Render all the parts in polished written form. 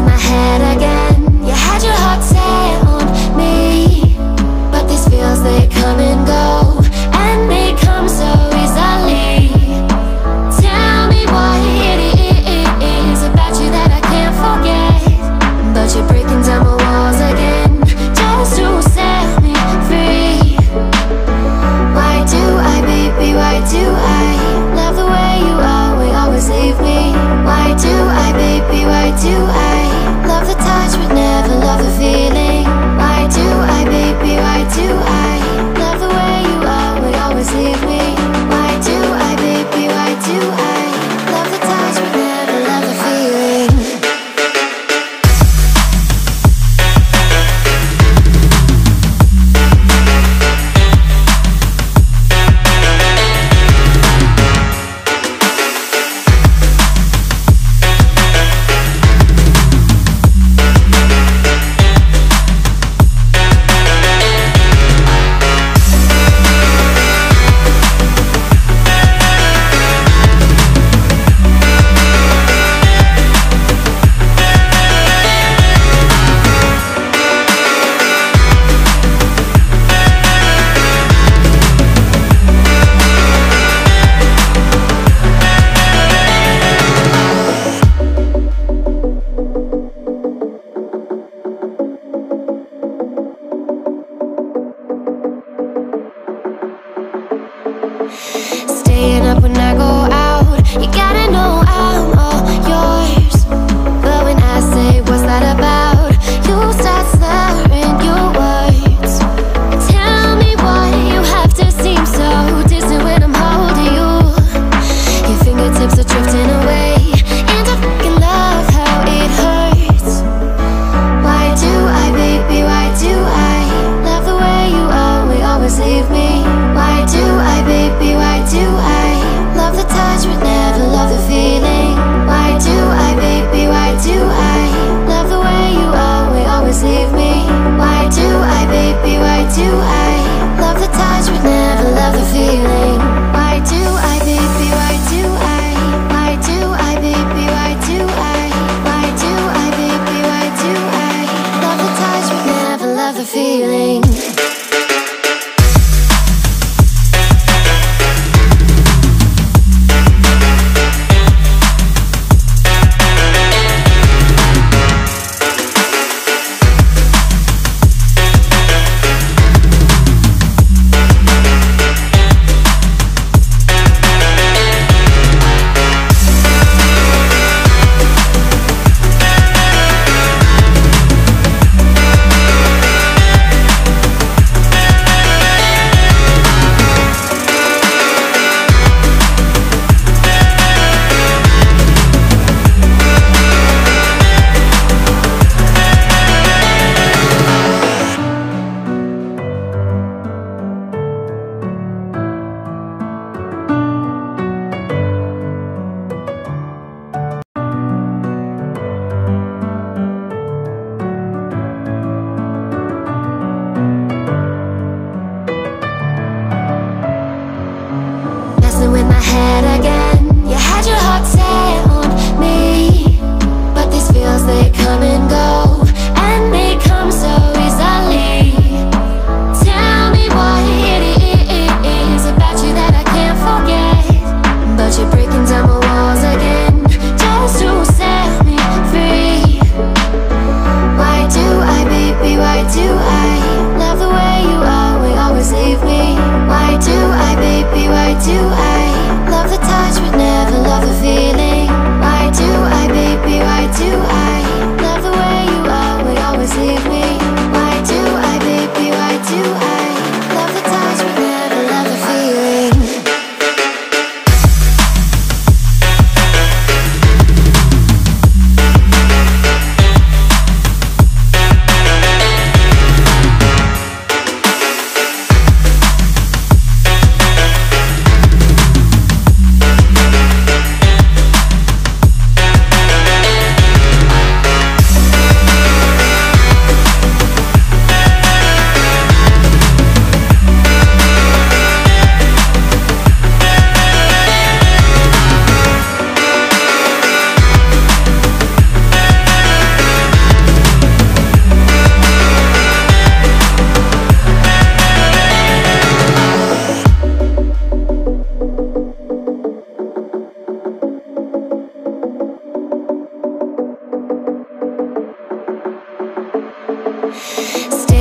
in my head again. You had your heart set on me, but these feels, they come and go, and they come so easily. Tell me what it is about you that I can't forget, but you're breaking down my walls again, just to set me free. Why do I, baby, why do I love the way you always leave me? Why do I, baby, why do I love the touch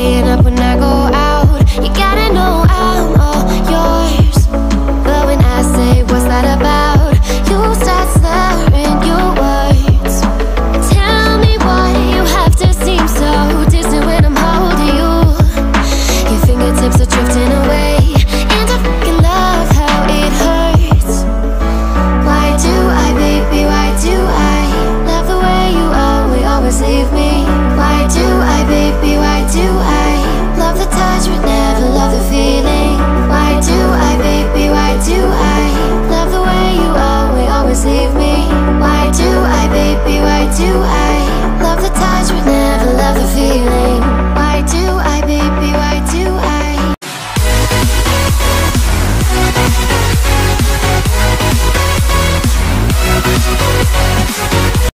staying up when I go